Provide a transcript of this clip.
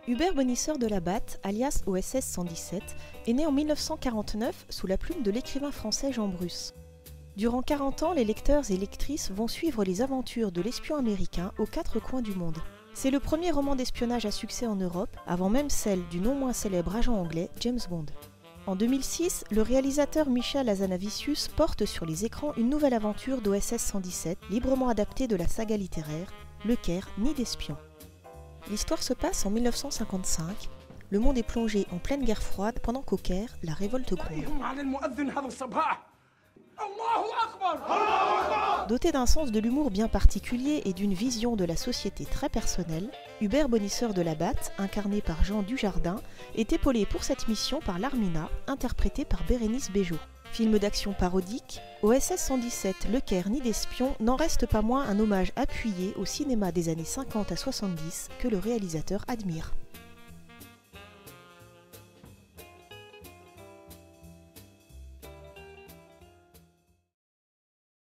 Hubert Bonisseur de La Batte, alias OSS 117, est né en 1949 sous la plume de l'écrivain français Jean Bruce. Durant 40 ans, les lecteurs et lectrices vont suivre les aventures de l'espion américain aux quatre coins du monde. C'est le premier roman d'espionnage à succès en Europe, avant même celle du non moins célèbre agent anglais James Bond. En 2006, le réalisateur Michel Hazanavicius porte sur les écrans une nouvelle aventure d'OSS 117, librement adaptée de la saga littéraire Le Caire, nid d'espions. L'histoire se passe en 1955. Le monde est plongé en pleine guerre froide pendant qu'au Caire, la révolte gronde. Doté d'un sens de l'humour bien particulier et d'une vision de la société très personnelle, Hubert Bonisseur de La Batte, incarné par Jean Dujardin, est épaulé pour cette mission par Larmina, interprétée par Bérénice Bejo. Film d'action parodique, OSS 117, Le Caire, nid d'espions n'en reste pas moins un hommage appuyé au cinéma des années 50 à 70 que le réalisateur admire.